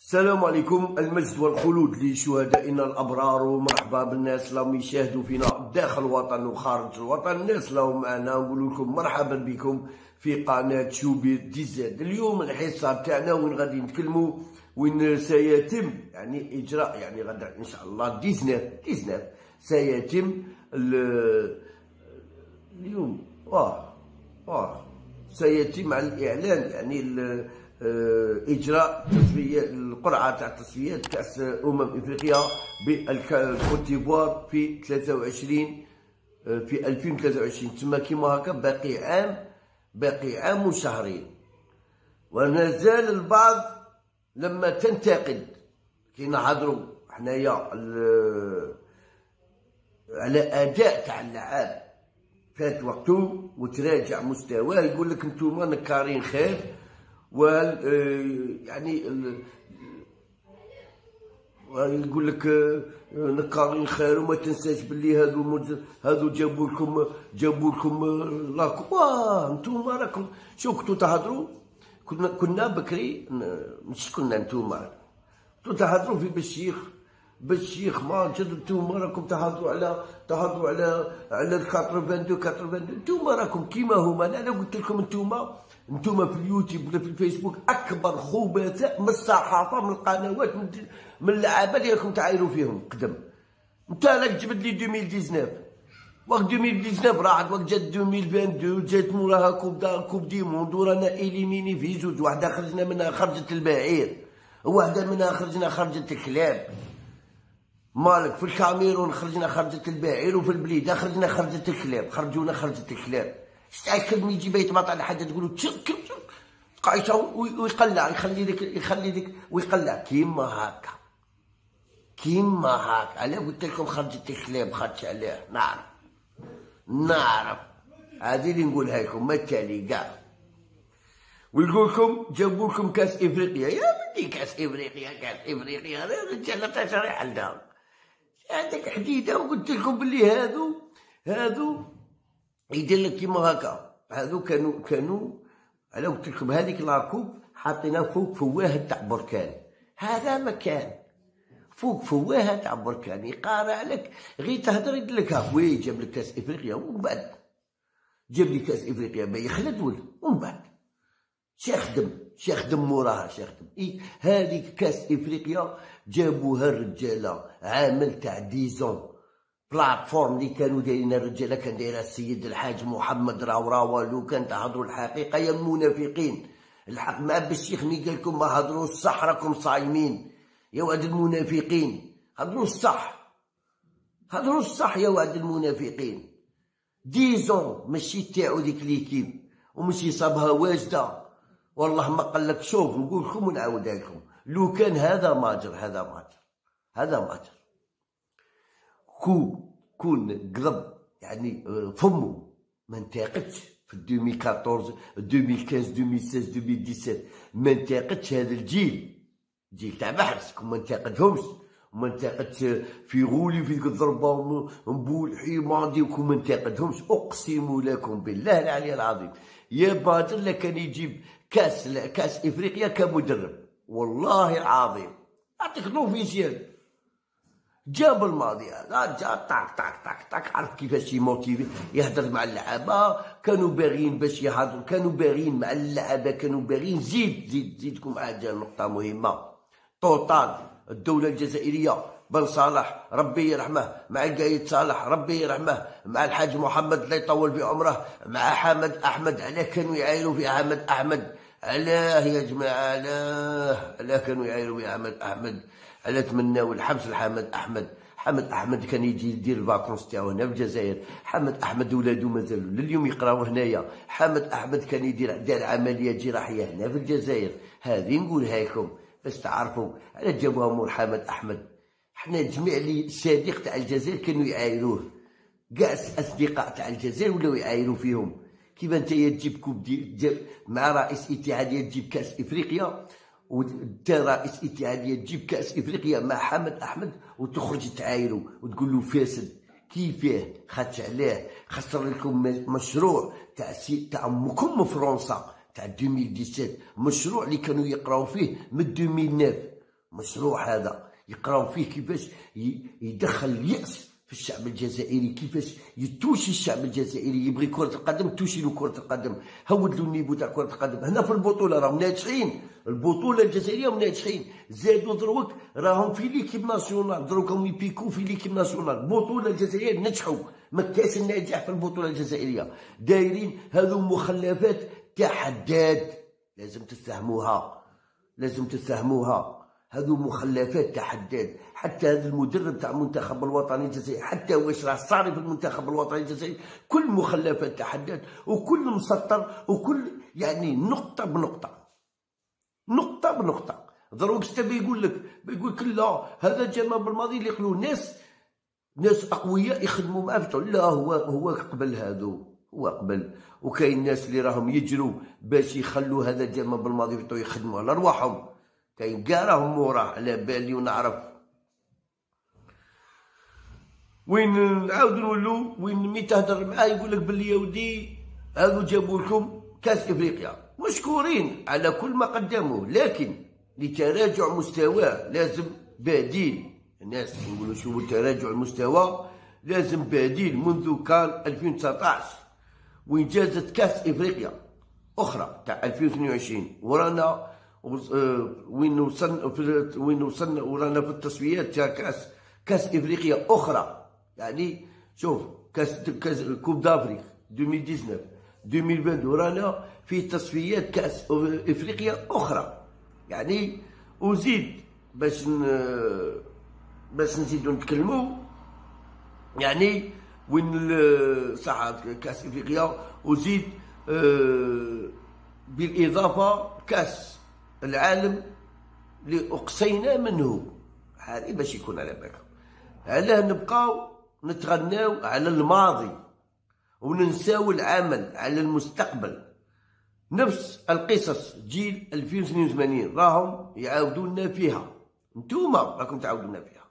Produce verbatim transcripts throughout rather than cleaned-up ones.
السلام عليكم، المجد والخلود لشهدائنا الابرار، ومرحبا بالناس اللي يشاهدوا فينا داخل الوطن وخارج الوطن. الناس اللي معنا نقول لكم مرحبا بكم في قناه شوبير دي زاد. اليوم الحصه تاعنا وين غادي نتكلموا وين سيتم يعني اجراء يعني غدا ان شاء الله تسعطاش تسعطاش سيتم اليوم واه واه سيتم على الاعلان يعني اجراء تصفيه القرعه تاع تصفيات كاس امم افريقيا بالكوت ديفوار في ثلاثة وعشرين في ألفين وثلاثة وعشرين. تما كيما هكا باقي عام باقي عام وشهرين، وما زال البعض لما تنتقد كي نهضروا حنايا على اداء تاع اللعاب فات وقته وتراجع مستواه، يقول لك انتوما نكارين خير و يعني يقول لك نكارين خير وما تنساش باللي هادو هادو جابوا لكم جابوا لكم لاكم. واه نتوما راكم شو كنتو تهضروا، كنا كنا بكري مش كنا نتوما كنتو تهضروا في بالشيخ بالشيخ ما جد نتوما راكم تهضروا على تهضروا على على اثنين وثمانين ثمانية نتوما راكم كيما هما. انا قلت لكم نتوما نتوما في اليوتيوب ولا في الفيسبوك اكبر خبثاء من الصحافه من القنوات من, من اللعابه اللي راكم تعايروا فيهم قدم. انت راك جبد لي ألفين وتسعطاش وقت ألفين وتسعطاش راحت، وقت جات ألفين واثنين وعشرين جات موراها كوب دا كوب دي موند ورانا إليميني في زوج، واحده خرجنا منها خرجت البعير، واحده منها خرجنا خرجت الكلاب. مالك في الكاميرون خرجنا خرجت البعير، وفي البليده خرجنا خرجت الكلاب، خرجونا خرجت الكلاب. شتاكد من يجي بيت مطعم حاجه تقولوا تشك قايشه ويقلع يخلي ديك يخلي ديك ويقلع كيما هكا كيما هكا. علاه قلت لكم خرجت الكلاب خرجت عليه. نعرف نعرف هذه اللي نقولها لكم ما التالي كاع. ويقول لكم جابوا لكم كاس افريقيا. يا ودي كاس افريقيا كاس افريقيا الرجال تشريح لنا هذاك حديده. وقلت لكم باللي هادو هادو يدير لك كيما هكا. هادو كانوا كانوا على قلت لكم هذيك لاكوب حاطينها فوق فواهه تاع بركان. هذا مكان فوق فواهه تاع بركان يقارع لك غير تهدر يدير لك ها وي جاب لك كاس افريقيا. ومن بعد جاب لي كاس افريقيا ما يخلد ولا ومن بعد شيخدم شيخدم موراها شيخدم. إيه هذيك كاس افريقيا جابوها الرجاله عامل تاع ديزون بلاتفورم اللي كانوا دايرين الرجاله كان دايرها السيد الحاج محمد راوراوا. لو كان تهضروا الحقيقه يا المنافقين الحق مع بالشيخ مي قال لكم ما هضروا الصح راكم صايمين يا وعد المنافقين. هضروا الصح هضروا الصح يا وعد المنافقين. ديزون ماشي تاعو ديك ليكيب وماشي صابها واجده. والله ما قال لك شوف نقول لكم ونعاودها لكم لو كان هذا ماجر هذا ماجر هذا ماجر كو كون قلب يعني فمو ما انتقدش في ألفين وأربعطاش ألفين وخمسطاش ألفين وستة عشر ألفين وسبعطاش ما انتقدش هذا الجيل جيل تاع بحرس كون ما انتقدهمش وما انتقدش في غولي في الضربه نبولحي ماضي وكون ما انتقدهمش. اقسم لكم بالله العلي العظيم يا باطل لكان يجيب كاس كاس افريقيا كمدرب والله العظيم. اعطيك لوفيسيال جاب الماضي هذا جا طاك طاك طاك طاك عرف كيفاش يموتيفي يهدر مع اللعابه. كانوا باغيين باش يهضروا كانوا باغيين مع اللعابه كانوا باغيين زيد زيد زيدكم حاجه نقطه مهمه. طوطال الدوله الجزائريه بن صالح ربي يرحمه مع القايد صالح ربي يرحمه مع الحاج محمد الله يطول في عمره مع حامد احمد. علاه كانوا يعايروا في حامد احمد؟ علاه يا جماعه علاه علاه كانوا يعايروا في حامد احمد؟ على تمناو الحبس لحمد احمد. حمد احمد كان يجي يدير الفاكونس تاعو هنا في الجزائر. حمد احمد ولادو مازالوا لليوم يقراو هنايا. حمد احمد كان يدير دار عمليه جراحيه هنا في الجزائر. هذه نقولها لكم باش تعرفوا على جابوها مور حمد احمد. حنا جميع لي صديق تاع الجزائر كانوا يعايروه كاع اصدقاء تاع الجزائر ولاو يعايروا فيهم. كيما نتايا تجيب كوب دي مع رئيس اتحاديه تجيب كاس افريقيا وانت رئيس اتحاديه تجيب كاس افريقيا مع حمد احمد وتخرج تعايروا وتقول له فاسد. كيفاه؟ خاطش علاه خسر لكم مشروع تاع سي تاع امكم من فرنسا تاع ألفين وسبعطاش، مشروع اللي كانوا يقراو فيه من ألفين وتسعة مشروع هذا يقراو فيه كيفاش يدخل اليأس في الشعب الجزائري، كيفاش يتوشي الشعب الجزائري يبغي كرة القدم، توشي له كرة القدم، هود له النيفو تاع كرة القدم. هنا في البطولة راهم ناجحين، البطولة الجزائرية راهم ناجحين، زادوا دروك راهم في ليكيب ناسيونال، دروك راهم يبيكو في ليكيب ناسيونال. البطولة الجزائرية نجحوا، ما كاش الناجح في البطولة الجزائرية، دايرين هذو مخلفات تاع حداد، لازم تفهموها، لازم تفهموها. هذو مخلفات تاع حداد. حتى هذا المدرب تاع المنتخب الوطني الجزائري، حتى واش راه صاري في المنتخب الوطني الجزائري، كل مخلفات تاع حداد، وكل مسطر، وكل يعني نقطة بنقطة، نقطة بنقطة. دروك شتا بيقول لك، بيقول لك لا هذا جمال بالماضي اللي يقولوا ناس ناس أقوياء يخدموا معاه في لا، هو هو قبل هذو، هو قبل. وكاين ناس اللي راهم يجروا باش يخلوا هذا جمال بالماضي يخدموا على رواحهم، كاين كاع راهم موراه على بالي ونعرف. وين نعاودو نولو وين مي تهدر معاه يقول لك بلي يا ودي هادو جابوا لكم كاس افريقيا، مشكورين على كل ما قدموه، لكن لتراجع مستواه لازم بديل. الناس يقولوا شوفوا تراجع المستوى، لازم بديل. منذ كان ألفين وتسعطاش وين جازت كاس افريقيا اخرى تاع ألفين واثنين وعشرين، ورانا وين وصلنا وين وصلنا ورانا في التصفيات تاع كاس كاس افريقيا اخرى. يعني شوف كاس كاس كوب دافريك ألفين وتسعطاش ألفين وعشرين ورانا في تصفيات كاس افريقيا اخرى. يعني وزيد باش باش نزيدو نتكلمو، يعني وين صح كاس افريقيا، وزيد بالاضافه كاس العالم اللي اقصينا منه. هذه باش يكون على بالكم. علاه نبقاو نتغناو على الماضي وننساو العمل على المستقبل. نفس القصص جيل ألفين واثنين وثمانين راهم يعاودونا فيها، نتوما راكم تعاودونا فيها.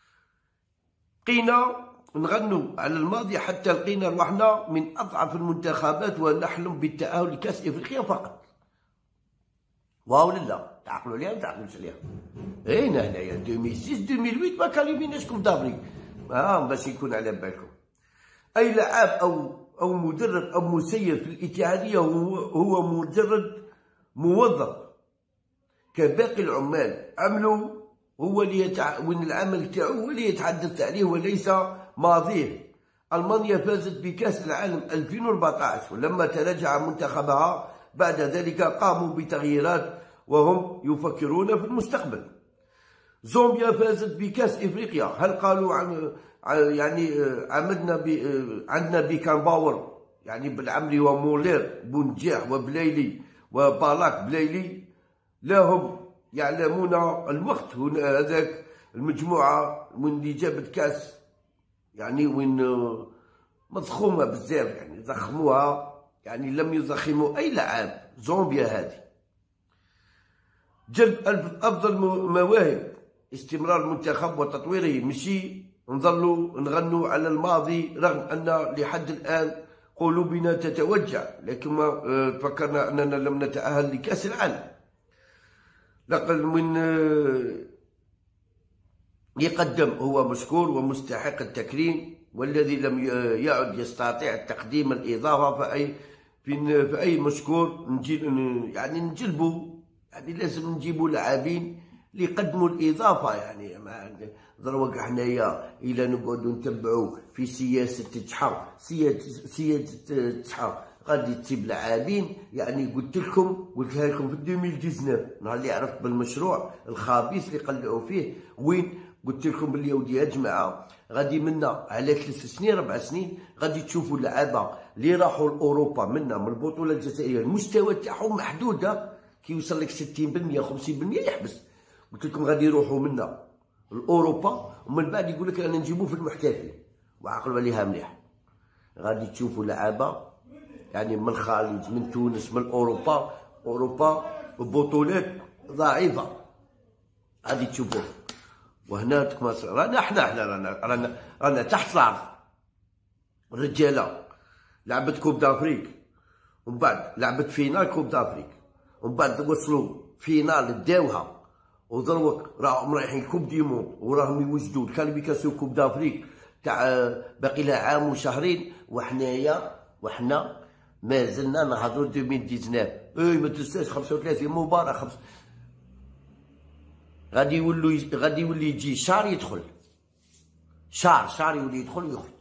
بقينا نغنوا على الماضي حتى لقينا روحنا من اضعف المنتخبات ونحلم بالتأهل لكاس افريقيا فقط. واو لا تعقلوا عليها ما تعقلوش عليها. اين هنايا ألفين وستة ألفين وثمانية ما كاليفيناش كوب دافريك. اه باش يكون على بالكم. اي لاعب او او مدرب او مسير في الاتحاديه هو هو مجرد موظف كباقي العمال. عمله هو اللي يتع... وين العمل تاعو هو اللي يتحدث عليه وليس ماضيه. المانيا فازت بكاس العالم ألفين وأربعطاش، ولما تراجع منتخبها بعد ذلك قاموا بتغييرات وهم يفكرون في المستقبل. زامبيا فازت بكاس افريقيا، هل قالوا عن يعني عملنا ب... عندنا بيكان باور يعني بالعمري ومولير بونجاح وبلايلي وبالاك بلايلي؟ لا، هم يعلمون الوقت. هنا هذاك المجموعه من اللي جابت كاس يعني وين مضخومه بزاف، يعني ضخموها، يعني لم يضخموا اي لاعب. زامبيا هذه جلب افضل مواهب، استمرار المنتخب وتطويره، مشي نظلوا نغنوا على الماضي رغم ان لحد الان قلوبنا تتوجع، لكن ما فكرنا اننا لم نتأهل لكاس العالم. لقد من يقدم هو مشكور ومستحق التكريم، والذي لم يعد يستطيع تقديم الإضافة فأي في فأي مشكور نجي يعني نجلبوا، يعني لازم نجيبوا لاعبين اللي يقدموا الإضافة. يعني ما دروك حنايا إلا نقعدوا نتبعوا في سياسة تشحر سياسة سياسة تشحر غادي تجيب لاعبين. يعني قلت لكم قلتها لكم في ألفين وتسعطاش نهار اللي عرفت بالمشروع الخبيث اللي قلعوا فيه، وين قلت لكم باللي يا ودي يا جماعه غادي منا على ثلاث سنين ربع سنين غادي تشوفوا اللعابه اللي راحوا لاوروبا منا من البطوله الجزائريه المستوى تاعهم محدود، كي يوصل لك ستين بالمية خمسين بالمية يحبس. قلت لكم غادي يروحوا منا لاوروبا ومن بعد يقول لك انا نجيبوه في المحترفين، وعقلوا عليها مليح. غادي تشوفوا لعابه يعني من الخليج من تونس من اوروبا اوروبا بطولات ضعيفه غادي تشوفوه. وهنا تكمس رانا حنا حنا رانا رانا رانا تحت الارض. الرجاله لعبت كوب دافريك ومن بعد لعبت فينال كوب دافريك ومن بعد وصلوا فينال داوها ودروك راهم رايحين كوب دي موند وراهم يوجدوا الكاليفيكاسيون كوب دافريك تاع باقي لها عام وشهرين، وحنايا وحنا مازلنا نهضروا ألفين وتسعطاش. اي ما تنساش خمسة وثلاثين مباراه خمس غادي يولوا غادي يولي يجي شهر يدخل، شهر شهر يولي يدخل ويخرج.